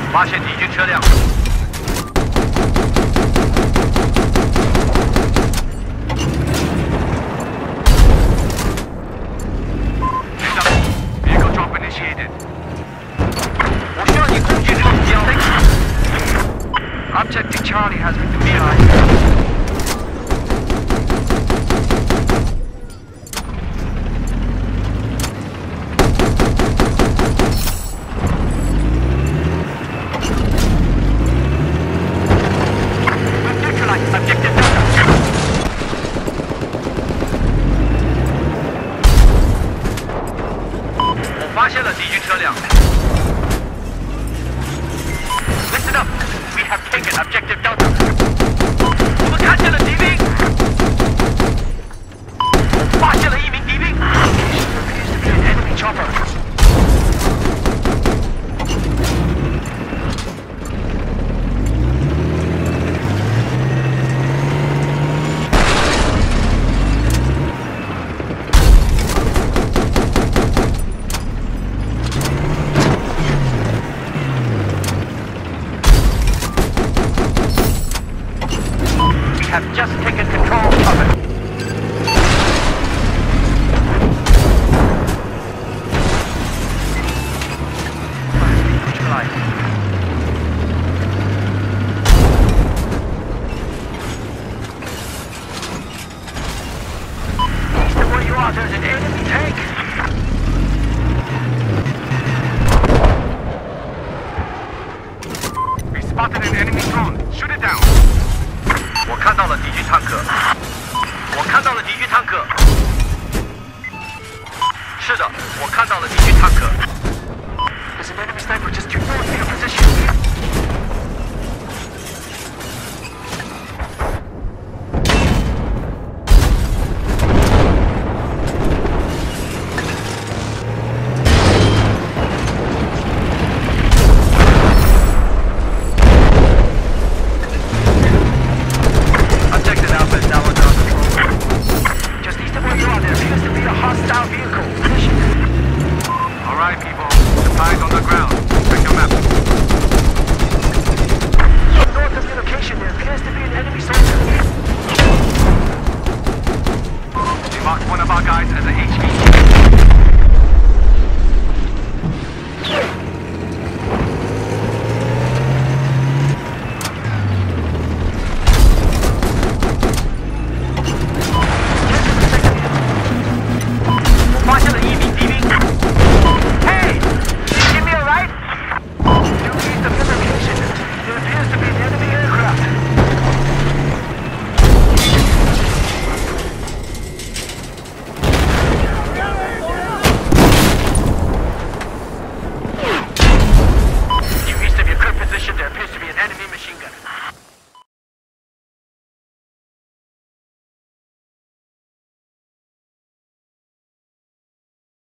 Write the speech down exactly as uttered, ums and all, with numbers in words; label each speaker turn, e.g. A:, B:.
A: 发现敌军车辆。队长 ，vehicle drop initiated。我需要你控制这个目标。Objective Charlie has been neutralized. 发现了敌军车辆。Listen up, we have taken objective Delta. 我们看见了敌兵。我发现了一名敌兵。Appears to be an enemy chopper. ，have just taken control of it. Neutralized. East of where you are, there's an enemy tank. We spotted an enemy drone. Shoot it down. 我看到了敌军坦克，我看到了敌军坦克。是的，我看到了敌军坦克。There's an enemy sniper just too north of your position.